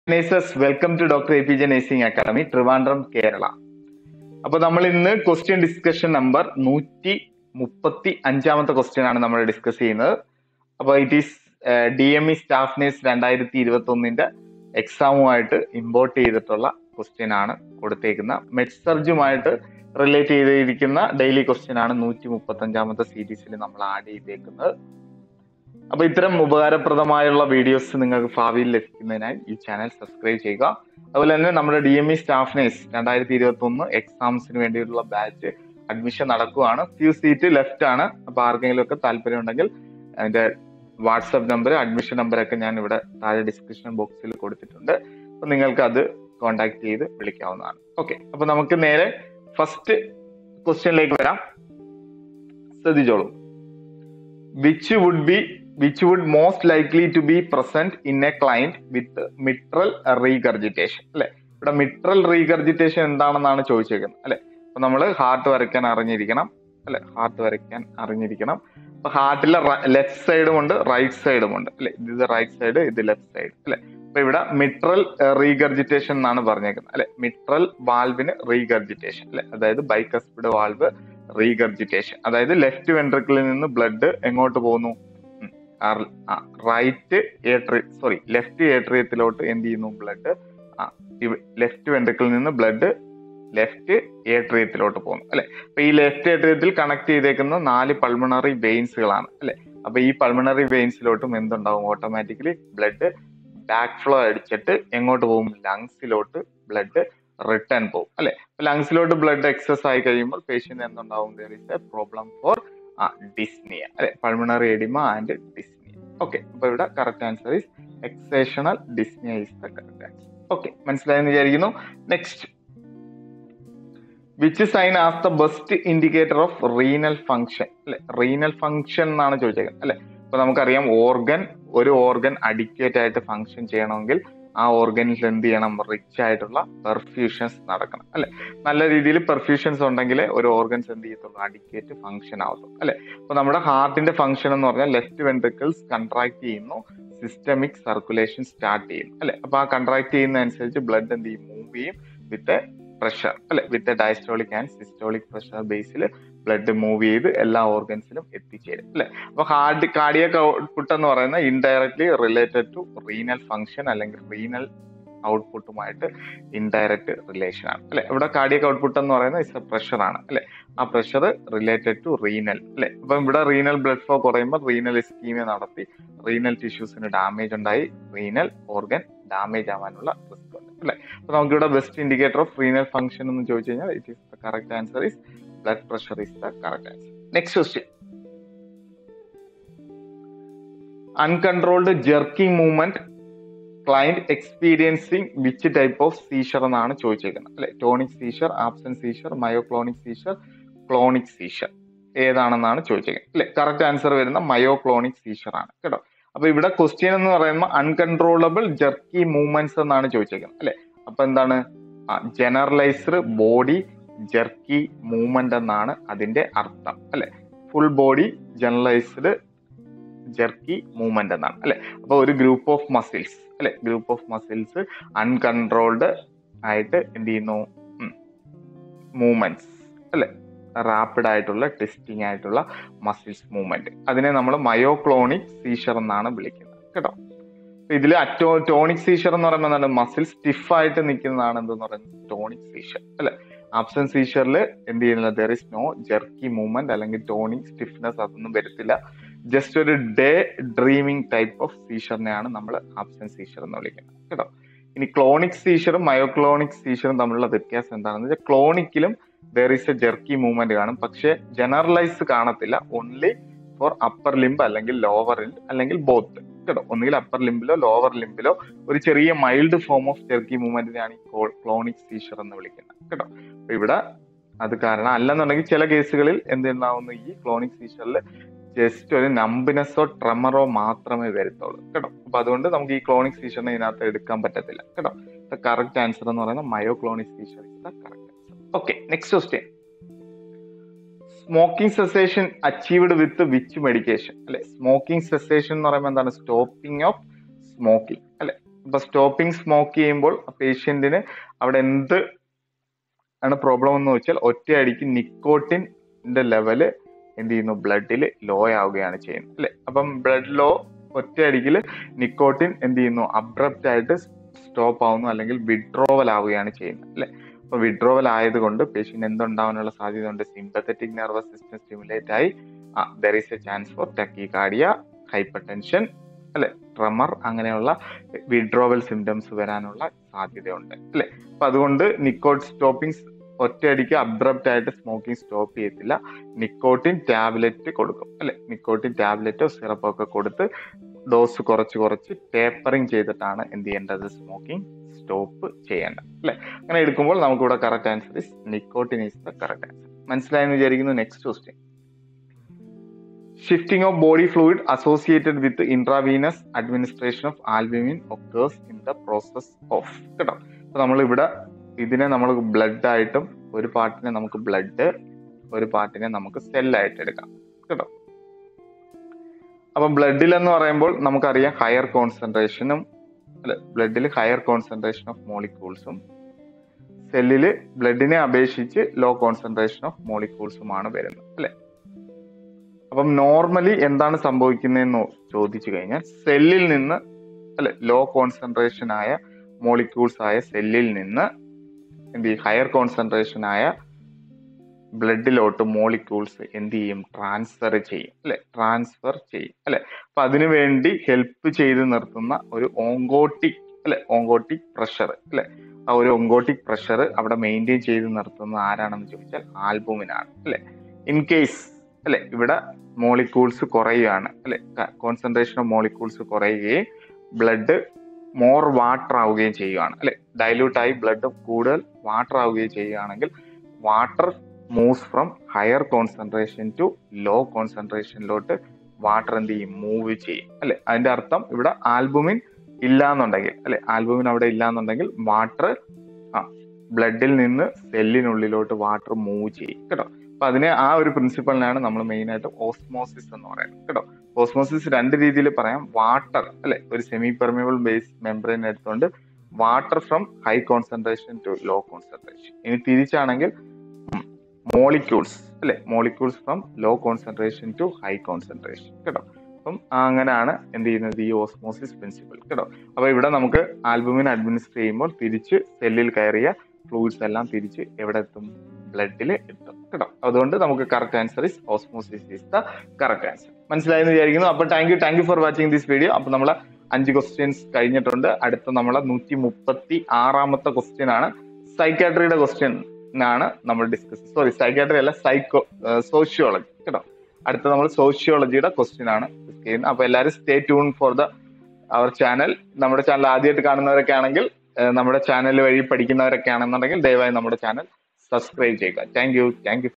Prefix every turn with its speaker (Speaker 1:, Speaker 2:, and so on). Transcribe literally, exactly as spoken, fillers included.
Speaker 1: Nurses, welcome to Doctor A P J Nursing Academy, Trivandrum, Kerala. അപ്പോൾ നമ്മൾ ഇന്ന് question discussion number നൂറ്റി മുപ്പത്തി അഞ്ചാമത്തെ ക്വസ്റ്റ്യൻ ആണ് നമ്മൾ ഡിസ്കസ് ചെയ്യുന്നത്. അപ്പോൾ it is D M E staff nurse രണ്ടായിരത്തി ഇരുപത്തി ഒന്നിന്റെ എക്സാമുമായിട്ട് ഇമ്പോർട്ട് ചെയ്തിട്ടുള്ള ക്വസ്റ്റ്യൻ ആണ് കൊടുത്തേക്കുന്ന മെഡ്സർജുമായിട്ട് റിലേറ്റ് ചെയ്തിരിക്കുന്ന ഡെയിലി ക്വസ്റ്റ്യൻ ആണ് നൂറ്റി മുപ്പത്തി അഞ്ചാമത്തെ സീരീസിൽ നമ്മൾ ആഡ് ചെയ്തേക്കുന്നത്. അപ്പൊ ഇത്തരം ഉപകാരപ്രദമായുള്ള വീഡിയോസ് നിങ്ങൾക്ക് ഭാവിയിൽ ലഭിക്കുന്നതിനായി ഈ ചാനൽ സബ്സ്ക്രൈബ് ചെയ്യുക. അതുപോലെ തന്നെ നമ്മുടെ D M E staff nurse രണ്ടായിരത്തി ഇരുപത്തി ഒന്ന് എക്സാംസിന് വേണ്ടിയിട്ടുള്ള ബാച്ച് അഡ്മിഷൻ നടക്കുകയാണ്. ഫ്യൂ സീറ്റ് ലെഫ്റ്റ് ആണ്. അപ്പൊ ആർക്കെങ്കിലും ഒക്കെ താല്പര്യം ഉണ്ടെങ്കിൽ അതിന്റെ വാട്സപ്പ് നമ്പർ, അഡ്മിഷൻ നമ്പറൊക്കെ ഞാൻ ഇവിടെ താഴെ ഡിസ്ക്രിപ്ഷൻ ബോക്സിൽ കൊടുത്തിട്ടുണ്ട്. അപ്പൊ നിങ്ങൾക്ക് അത് കോൺടാക്ട് ചെയ്ത് വിളിക്കാവുന്നതാണ്. ഓക്കെ, അപ്പൊ നമുക്ക് നേരെ ഫസ്റ്റ് ക്വസ്റ്റ്യനിലേക്ക് വരാം. ശ്രദ്ധിച്ചോളൂ. Which would be which would most likely to be present in a client with mitral regurgitation. അല്ലെ, ഇവിടെ മിട്രൽ റീഗർജിറ്റേഷൻ എന്താണെന്നാണ് ചോദിച്ചേക്കുന്നത്. അല്ലെ, അപ്പൊ നമ്മൾ ഹാർട്ട് വരയ്ക്കാൻ അറിഞ്ഞിരിക്കണം. അല്ലെ, ഹാർട്ട് വരയ്ക്കാൻ അറിഞ്ഞിരിക്കണം. അപ്പൊ ഹാർട്ടിലെ ലെഫ്റ്റ് സൈഡും ഉണ്ട്, റൈറ്റ് സൈഡും ഉണ്ട്. അല്ലെ, ഇത് റൈറ്റ് സൈഡ്, ഇത് ലെഫ്റ്റ് സൈഡ്. അല്ലെ, അപ്പൊ ഇവിടെ മിട്രൽ റീഗർജിറ്റേഷൻ എന്നാണ് പറഞ്ഞേക്കുന്നത്. അല്ലെ, മിട്രൽ വാൽവിന് റീഗർജിറ്റേഷൻ. അല്ലെ, അതായത് ബൈകസ്പിഡ് വാൽവ് റീഗർജിറ്റേഷൻ, അതായത് ലെഫ്റ്റ് വെൻട്രിക്കിളിൽ നിന്ന് ബ്ലഡ് എങ്ങോട്ട് പോകുന്നു? റൈറ്റ് ഏട്രി സോറി ലെഫ്റ്റ് ഏട്രിയത്തിലോട്ട് എന്ത് ചെയ്യുന്നു? ബ്ലഡ് ലെഫ്റ്റ് വെൻട്രിക്കിളിൽ നിന്ന് ബ്ലഡ് ലെഫ്റ്റ് ഏട്രിയത്തിലോട്ട് പോകുന്നു. അല്ലെ, അപ്പൊ ഈ ലെഫ്റ്റ് ഏട്രിയത്തിൽ കണക്ട് ചെയ്തേക്കുന്ന നാല് പൾമണറി വെയിൻസുകളാണ്. അല്ലെ, അപ്പൊ ഈ പൾമണറി വെയിൻസിലോട്ടും എന്തുണ്ടാവും? ഓട്ടോമാറ്റിക്കലി ബ്ലഡ് ബാക്ക് ഫ്ലോ അടിച്ചിട്ട് എങ്ങോട്ട് പോകും? ലങ്സിലോട്ട് ബ്ലഡ് റിട്ടേൺ പോകും. അല്ലെ, ലങ്സിലോട്ട് ബ്ലഡ് എക്സസ് ആയി കഴിയുമ്പോൾ പേഷ്യന്റ് എന്തുണ്ടാവും? There is a problem for dyspnoea. അല്ലെ, pulmonary oedema and dyspnoea. Okay, അപ്പൊ ഇവിടെ correct answer is exertional dyspnoea is the correct answer. Okay, മനസ്സിലായെന്ന് വിചാരിക്കുന്നു. Next, which sign as the best indicator of renal function? അല്ലെ, renal function എന്നാണ് ചോദിച്ചേക്കുന്നത്. അല്ലെ, അപ്പൊ നമുക്കറിയാം ഓർഗൻ ഒരു ഓർഗൻ അഡിക്വേറ്റ് ആയിട്ട് ഫംഗ്ഷൻ ചെയ്യണമെങ്കിൽ ആ ഓർഗനിൽ എന്ത് ചെയ്യണം? റിച്ച് ആയിട്ടുള്ള പെർഫ്യൂഷൻസ് നടക്കണം. അല്ലെ, നല്ല രീതിയിൽ പെർഫ്യൂഷൻസ് ഉണ്ടെങ്കിൽ ഒരു ഓർഗൻസ് എന്ത് ചെയ്യത്തുള്ളൂ? അഡിക്വേറ്റ് ഫംഗ്ഷൻ ആവത്തുള്ളൂ. അല്ലെ, അപ്പൊ നമ്മുടെ ഹാർട്ടിന്റെ ഫംഗ്ഷൻ എന്ന് പറഞ്ഞാൽ ലെഫ്റ്റ് വെൻട്രിക്കിൾസ് കൺട്രാക്ട് ചെയ്യുന്നു, സിസ്റ്റമിക് സർക്കുലേഷൻ സ്റ്റാർട്ട് ചെയ്യുന്നു. അല്ലെ, അപ്പൊ ആ കൺട്രാക്ട് ചെയ്യുന്ന അനുസരിച്ച് ബ്ലഡ് എന്ത് ചെയ്യും? മൂവ് ചെയ്യും വിത്ത് പ്രഷർ. അല്ലെ, with diastolic and systolic pressure ബേസിൽ ബ്ലഡ് മൂവ് ചെയ്ത് എല്ലാ ഓർഗൻസിലും എത്തിച്ചേരും. അല്ലെ, അപ്പൊ ഹാർട്ട് കാർഡിയക് ഔട്ട്പുട്ട് എന്ന് പറയുന്നത് indirectly related to renal function അല്ലെങ്കിൽ റീനൽ ഔട്ട്പുട്ടുമായിട്ട് ഇൻഡയറക്റ്റ് റിലേഷൻ ആണ്. അല്ലെ, ഇവിടെ കാർഡിയക് ഔട്ട്പുട്ട് എന്ന് പറയുന്നത് ഇസ് എ പ്രഷർ ആണ്. അല്ലെ, ആ പ്രഷർ റിലേറ്റഡ് ടു റീനൽ. അല്ലെ, അപ്പൊ ഇവിടെ റീനൽ ബ്ലഡ് ഫ്ലോ കുറയുമ്പോൾ റീനൽ ഇസ്കീമിയ നടത്തി റീനൽ ടിഷ്യൂസിന് ഡാമേജ് ഉണ്ടായി റീനൽ ഓർഗൻ ഡാമേജ് ആവാനുള്ള റിസ്ക് ഉണ്ട്. അല്ലെ, അപ്പൊ നമുക്കിവിടെ best indicator of renal function എന്ന് ചോദിച്ചു കഴിഞ്ഞാൽ it is the correct answer is blood pressure is the correct answer. Next question, uncontrolled jerking movement client experiencing which type of seizure എന്നാണ് ചോദിച്ചേക്കുന്നത്. അല്ലെ, tonic seizure, absent seizure, myoclonic seizure, clonic seizure ഏതാണെന്നാണ് ചോദിച്ചേക്കുന്നത്. അല്ലെ, correct answer വരുന്ന myoclonic seizure ആണ് കേട്ടോ. അപ്പൊ ഇവിടെ ക്വസ്റ്റ്യൻ എന്ന് പറയുമ്പോൾ അൺകൺട്രോളബിൾ ജെർക്കി മൂവ്മെന്റ്സ് എന്നാണ് ചോദിച്ചേക്കുന്നത്. അല്ലെ, അപ്പൊ എന്താണ്? ജനറലൈസ്ഡ് ബോഡി ജെർക്കി മൂവ്മെന്റ് എന്നാണ് അതിന്റെ അർത്ഥം. അല്ലെ, full body generalised jerky movement എന്നാണ്. അല്ലെ, അപ്പൊ ഒരു ഗ്രൂപ്പ് ഓഫ് മസിൽസ്, അല്ലെ ഗ്രൂപ്പ് ഓഫ് മസിൽസ് അൺകൺട്രോൾഡ് ആയിട്ട് എന്ത് ചെയ്യുന്നു? മൂവ്മെന്റ്സ്. അല്ലെ, റാപ്പിഡ് ആയിട്ടുള്ള ടെസ്റ്റിംഗ് ആയിട്ടുള്ള മസിൽസ് മൂവ്മെന്റ്, അതിനെ നമ്മൾ മയോക്ലോണിക് സീഷർ എന്നാണ് വിളിക്കുന്നത് കേട്ടോ. ഇതിൽ അറ്റോ ടോണിക് സീഷർ എന്ന് പറയുമ്പോൾ എന്താണ്? മസിൽ സ്റ്റിഫ് ആയിട്ട് നിൽക്കുന്നതാണ് എന്തെന്ന് പറയുന്നത്? Tonic seizure. അല്ലെ, ആബ്സെന്റ് സീഷറിൽ എന്ത് ചെയ്യുന്നില്ല? There is no jerky movement അല്ലെങ്കിൽ ടോണിക് സ്റ്റിഫ്നെസ്, അതൊന്നും വരത്തില്ല. ജസ്റ്റ് ഒരു ഡേ ഡ്രീമിങ് ടൈപ്പ് ഓഫ് സീഷറിനെയാണ് നമ്മൾ ആബ്സെന്റ് സീഷർ എന്ന് വിളിക്കുന്നത് കേട്ടോ. ഇനി ക്ലോണിക് സീഷറും മയോക്ലോണിക് സീഷറും തമ്മിലുള്ള വ്യത്യാസം എന്താണെന്ന് വെച്ചാൽ ക്ലോണിക്കിലും there is a jerky movement കാണും, പക്ഷെ ജനറലൈസ് കാണത്തില്ല. ഓൺലി ഫോർ അപ്പർ ലിംബ് അല്ലെങ്കിൽ ലോവർ ലിംബ് അല്ലെങ്കിൽ ബോത്ത് കേട്ടോ. ഒന്നുകിൽ അപ്പർ ലിംബിലോ ലോവർ ലിംബിലോ ഒരു ചെറിയ മൈൽഡ് ഫോം ഓഫ് ജെർക്കി മൂവ്മെന്റിനെയാണ് ഈ ക്ലോണിക് സീഷർ എന്ന് വിളിക്കുന്നത് കേട്ടോ. അപ്പൊ ഇവിടെ അത് കാരണം അല്ലെന്നുണ്ടെങ്കിൽ ചില കേസുകളിൽ എന്തുണ്ടാവുന്നു? ഈ ക്ലോണിക് സീഷറിൽ ജസ്റ്റ് ഒരു നമ്പിനെസ്സോ ട്രെമറോ മാത്രമേ വരത്തുള്ളൂ കേട്ടോ. അപ്പൊ അതുകൊണ്ട് നമുക്ക് ഈ ക്ലോണിക് സീഷറിനെ ഇതിനകത്ത് എടുക്കാൻ പറ്റത്തില്ല കേട്ടോ. കറക്റ്റ് ആൻസർ എന്ന് പറയുന്നത് myoclonic seizure is the correct answer. Okay, next question, smoking cessation achieved with which medication? അല്ലെ, സ്മോക്കിംഗ് സെസേഷൻ എന്ന് പറയുമ്പോൾ എന്താണ്? Stopping of smoking. അല്ലെ, അപ്പൊ സ്റ്റോപ്പിംഗ് സ്മോക്ക് ചെയ്യുമ്പോൾ പേഷ്യന്റിന് അവിടെ എന്ത് ആണ് പ്രോബ്ലം എന്ന് വെച്ചാൽ ഒറ്റയടിക്ക് നിക്കോട്ടിന്റെ ലെവല് എന്ത് ചെയ്യുന്നു, ബ്ലഡിൽ ലോ ആവുകയാണ് ചെയ്യുന്നത് അല്ലെ. അപ്പം ബ്ലഡ് ലോ ഒറ്റയടിക്കിൽ നിക്കോട്ടിൻ എന്ത് ചെയ്യുന്നു, അബ്രപ്റ്റ് ആയിട്ട് സ്റ്റോപ്പ് ആവുന്നു, അല്ലെങ്കിൽ വിഡ്രോവൽ ആവുകയാണ് ചെയ്യുന്നത് അല്ലെ. അപ്പൊ വിഡ്രോവൽ ആയതുകൊണ്ട് പേഷ്യന്റ് എന്തുണ്ടാവാനുള്ള സാധ്യത ഉണ്ട്, സിമ്പത്തറ്റിക് നെർവസ് സിസ്റ്റം സ്റ്റിമുലേറ്റ് ആയി there is a chance for tachycardia, hypertension അല്ലെ, ട്രെമർ, അങ്ങനെയുള്ള വിഡ്രോവൽ സിംറ്റംസ് വരാനുള്ള സാധ്യതയുണ്ട് അല്ലെ. അപ്പൊ അതുകൊണ്ട് നിക്കോട്ട് സ്റ്റോപ്പിംഗ് ഒറ്റയടിക്ക് അബ്രപ്റ്റ് ആയിട്ട് സ്മോക്കിംഗ് സ്റ്റോപ്പ് ചെയ്യത്തില്ല, നിക്കോട്ടിൻ ടാബ്ലറ്റ് കൊടുക്കും അല്ലെ. നിക്കോട്ടിൻ ടാബ്ലറ്റോ സിറപ്പോ ഒക്കെ കൊടുത്ത് ഡോസ് കുറച്ച് കുറച്ച് ടേപ്പറിങ് ചെയ്തിട്ടാണ് എന്ത് ചെയ്യേണ്ടത്, സ്മോക്കിംഗ് സ്റ്റോപ്പ് ചെയ്യേണ്ടത് അല്ലെ. അങ്ങനെ എടുക്കുമ്പോൾ നമുക്ക് ഇവിടെ correct answer is nicotine is the correct answer. മനസ്സിലായെന്ന് വിചാരിക്കുന്നു. Next question, shifting of body fluid associated with intravenous administration of albumin occurs in the process of, കേട്ടോ. അപ്പൊ നമ്മൾ ഇവിടെ ഇതിനെ നമ്മൾ ബ്ലഡ് ആയിട്ടും, ഒരു പാർട്ടിനെ നമുക്ക് ബ്ലഡ്, ഒരു പാർട്ടിനെ നമുക്ക് സെല്ലായിട്ട് എടുക്കാം, കേട്ടോ. അപ്പൊ ബ്ലഡിൽ എന്ന് പറയുമ്പോൾ നമുക്കറിയാം ഹയർ കോൺസെൻട്രേഷനും അല്ലെ, ബ്ലഡിൽ ഹയർ കോൺസെൻട്രേഷൻ ഓഫ് മോളിക്യൂൾസും, സെല്ലില് ബ്ലഡിനെ അപേക്ഷിച്ച് ലോ കോൺസെൻട്രേഷൻ ഓഫ് മോളിക്യൂൾസുമാണ് വരുന്നത് അല്ലെ. അപ്പം നോർമലി എന്താണ് സംഭവിക്കുന്നതെന്ന് ചോദിച്ചു കഴിഞ്ഞാൽ, സെല്ലിൽ നിന്ന് അല്ലെ ലോ കോൺസെൻട്രേഷൻ ആയ മോളിക്യൂൾസ് ആയ സെല്ലിൽ നിന്ന് എന്ത് ചെയ്യും, ഹയർ കോൺസെൻട്രേഷൻ ആയ ബ്ലഡിലോട്ട് മോളിക്യൂൾസ് എന്ത് ചെയ്യും, ട്രാൻസ്ഫർ ചെയ്യും അല്ലെ, ട്രാൻസ്ഫർ ചെയ്യും അല്ലെ. അപ്പൊ അതിനുവേണ്ടി ഹെൽപ്പ് ചെയ്ത് നിർത്തുന്ന ഒരു ഓങ്കോട്ടിക് അല്ലെ, ഓങ്കോട്ടിക് പ്രഷർ അല്ലെ, ആ ഒരു ഓങ്കോട്ടിക് പ്രഷർ അവിടെ മെയിൻറ്റെയിൻ ചെയ്ത് നിർത്തുന്നത് ആരാണെന്ന് ചോദിച്ചാൽ ആൽബുമിനാണ് അല്ലെ. ഇൻ കേസ് അല്ലെ ഇവിടെ മോളിക്യൂൾസ് കുറയുകയാണ് അല്ലെ, കോൺസെൻട്രേഷൻ ഓഫ് മോളിക്യൂൾസ് കുറയുകയും ബ്ലഡ് മോർ വാട്ടർ ആവുകയും ചെയ്യുകയാണ് അല്ലെ, ഡൈല്യൂട്ട് ആയി ബ്ലഡ് കൂടുതൽ വാട്ടർ ആവുകയും ചെയ്യുകയാണെങ്കിൽ, water moves from higher concentration to low കോൺസെൻട്രേഷനിലോട്ട് വാട്ടർ എന്ത് ചെയ്യും, മൂവ് ചെയ്യും അല്ലെ. അതിന്റെ അർത്ഥം ഇവിടെ ആൽബുമിൻ ഇല്ലാന്നുണ്ടെങ്കിൽ അല്ലെ, ആൽബുമിൻ അവിടെ ഇല്ലാന്നുണ്ടെങ്കിൽ വാട്ടർ ആ ബ്ലഡിൽ നിന്ന് സെല്ലിനുള്ളിലോട്ട് വാട്ടർ മൂവ് ചെയ്യും, കേട്ടോ. അപ്പൊ അതിനെ ആ ഒരു പ്രിൻസിപ്പളിനാണ് നമ്മൾ മെയിൻ ആയിട്ട് ഓസ്മോസിസ് എന്ന് പറയുന്നത്, കേട്ടോ. ഓസ്മോസിസ് രണ്ട് രീതിയിൽ പറയാം. വാട്ടർ അല്ലെ, ഒരു സെമി പെർമിയബിൾ ബേസ് മെംബ്രെയിൻ എടുത്തുകൊണ്ട് water from high concentration to low concentration. ഇനി തിരിച്ചാണെങ്കിൽ മോളിക്യൂൾസ് അല്ലെ, molecules from low concentration to high concentration, കേട്ടോ. അപ്പം അങ്ങനെയാണ് എന്ത് ചെയ്യുന്നത്, ഈ ഓസ്മോസിസ് പ്രിൻസിപ്പിൾ, കേട്ടോ. അപ്പൊ ഇവിടെ നമുക്ക് ആൽബുമിൻ അഡ്മിനിസ്റ്റർ ചെയ്യുമ്പോൾ തിരിച്ച് സെല്ലിൽ കയറിയ ഫ്ലൂയിഡ്സ് എല്ലാം തിരിച്ച് എവിടെ എത്തും, ബ്ലഡിൽ എത്തും, കേട്ടോ. അതുകൊണ്ട് നമുക്ക് correct answer is osmosis is the correct answer. മനസ്സിലായെന്ന് വിചാരിക്കുന്നു. അപ്പൊ thank you thank you for watching this video. അപ്പൊ നമ്മളെ അഞ്ച് ക്വസ്റ്റ്യൻസ് കഴിഞ്ഞിട്ടുണ്ട്. അടുത്ത നമ്മളെ നൂറ്റി മുപ്പത്തി ആറാമത്തെ ക്വസ്റ്റ്യൻ ആണ്, സൈക്കാട്രിയുടെ ക്വസ്റ്റ്യൻ ആണ് നമ്മൾ ഡിസ്കസ്, സോറി സൈക്കാട്രി അല്ല, സൈക്കോ സോഷ്യോളജി, കേട്ടോ. അടുത്ത നമ്മൾ സോഷ്യോളജിയുടെ ക്വസ്റ്റ്യൻ ആണ് ഡിസ്കസ് ചെയ്യുന്നത്. അപ്പൊ എല്ലാവരും stay tune for the our channel. നമ്മുടെ ചാനൽ ആദ്യമായിട്ട് കാണുന്നവരൊക്കെ ആണെങ്കിൽ, നമ്മുടെ ചാനൽ വഴി പഠിക്കുന്നവരൊക്കെ ആണെന്നുണ്ടെങ്കിൽ ദയവായി നമ്മുടെ ചാനൽ സബ്സ്ക്രൈബ് ചെയ്യുക. Thank you thank U